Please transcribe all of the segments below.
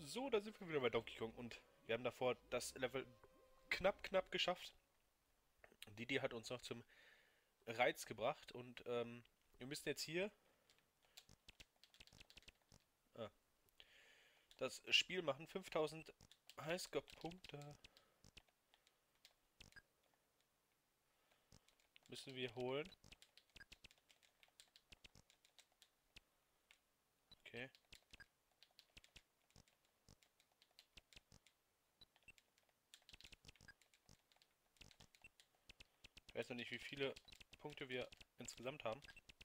So, da sind wir wieder bei Donkey Kong und wir haben davor das Level knapp geschafft. Didi hat uns noch zum Reiz gebracht und wir müssen jetzt hier ah, das Spiel machen. 5000 Highscore-Punkte müssen wir holen. Okay. Ich weiß noch nicht, wie viele Punkte wir insgesamt haben.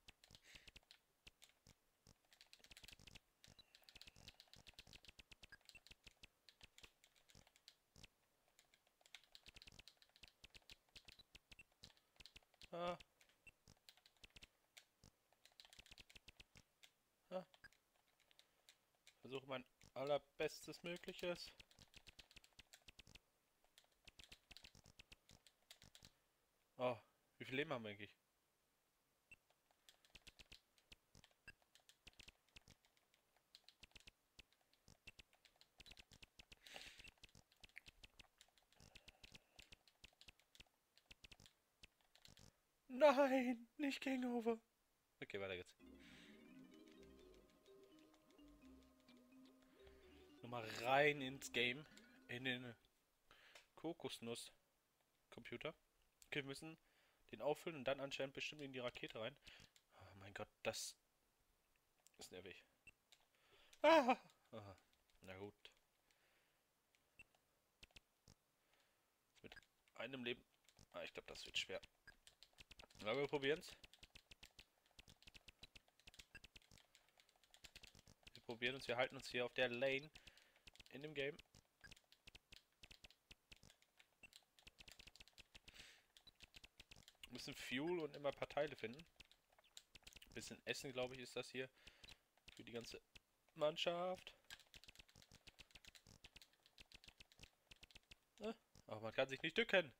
Ah, ah. Versuche mein allerbestes Mögliches. Oh, wie viel Leben haben wir eigentlich? Nein, nicht Game Over. Okay, weiter geht's. Nochmal rein ins Game. In den Kokosnuss-Computer. Okay, wir müssen den auffüllen und dann anscheinend bestimmt in die Rakete rein. Oh mein Gott, das ist nervig. Ah! Aha. Na gut. Mit einem Leben. Ah, ich glaube, das wird schwer. Aber wir probieren's. Wir probieren uns, wir halten uns hier auf der Lane in dem Game. Wir müssen Fuel und immer ein paar Teile finden. Ein bisschen Essen, glaube ich, ist das hier für die ganze Mannschaft. Ah, aber man kann sich nicht dücken.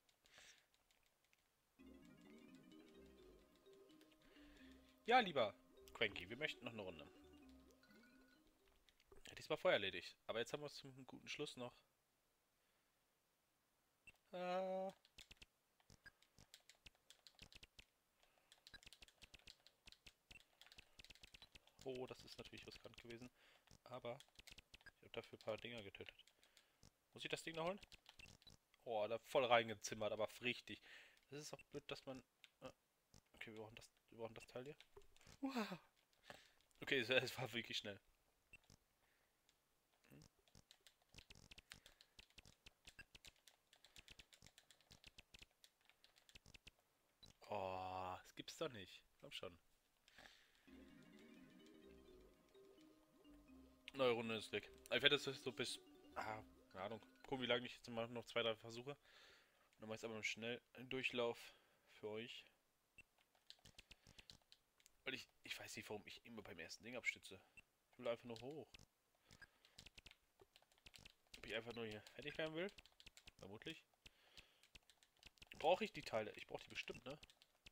Ja, lieber Cranky, wir möchten noch eine Runde. Hätte ich es mal vorher erledigt. Aber jetzt haben wir es zum guten Schluss noch. Ah. Oh, das ist natürlich riskant gewesen. Aber ich habe dafür ein paar Dinger getötet. Muss ich das Ding noch holen? Oh, da voll reingezimmert, aber richtig. Das ist auch blöd, dass man... Okay, wir brauchen das Teil hier. Wow. Okay, es war wirklich schnell. Oh, das gibt's doch nicht. Komm schon. Neue Runde ist weg. Ich werde das so bis... keine Ahnung. Gucken, wie lange ich jetzt mal noch 2, 3 versuche. Dann mache ich es aber im Schnelldurchlauf für euch. Weil ich weiß nicht, warum ich immer beim ersten Ding abstütze. Ich will einfach nur hoch. Ob ich einfach nur hier fertig werden will? Vermutlich. Brauche ich die Teile? Ich brauche die bestimmt, ne?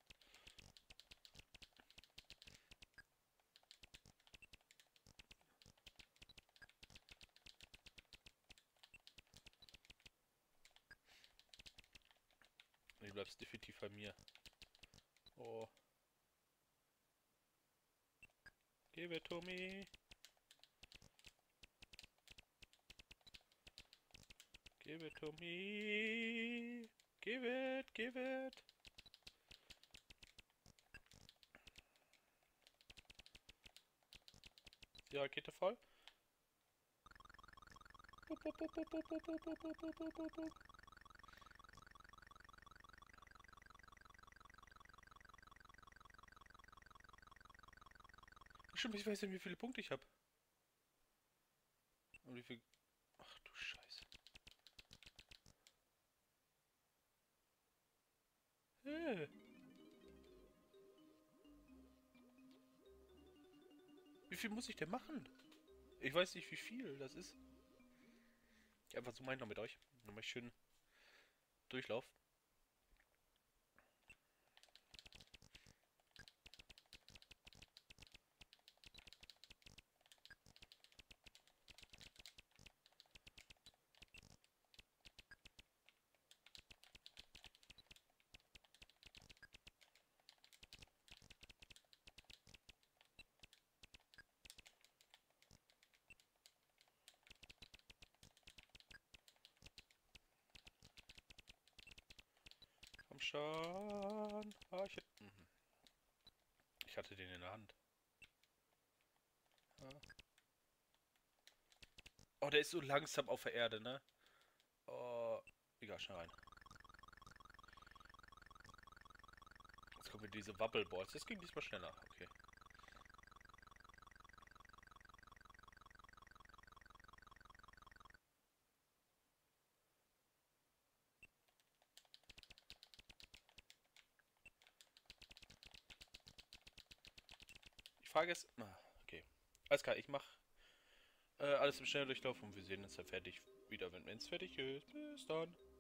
Du bleibst definitiv bei mir. Oh. Give it to me. Give it to me. Give it, give it. Ist die Rakete voll? Stimmt, ich weiß nicht, wie viele Punkte ich habe. Und wie viel... Ach du Scheiße. Wie viel muss ich denn machen? Ich weiß nicht, wie viel das ist. Ich einfach so meinen noch mit euch. Nochmal schön Durchlauf. schon. Ah, ich hatte den in der Hand. Ja. Oh, der ist so langsam auf der Erde, ne? Oh, egal, schnell rein. Jetzt kommen wieder diese Wabbleballs. Das ging diesmal schneller. Okay. Die Frage ist... Ah, okay. Alles klar, ich mach alles im Schnelldurchlauf und wir sehen uns dann fertig wieder, wenn es fertig ist. Bis dann.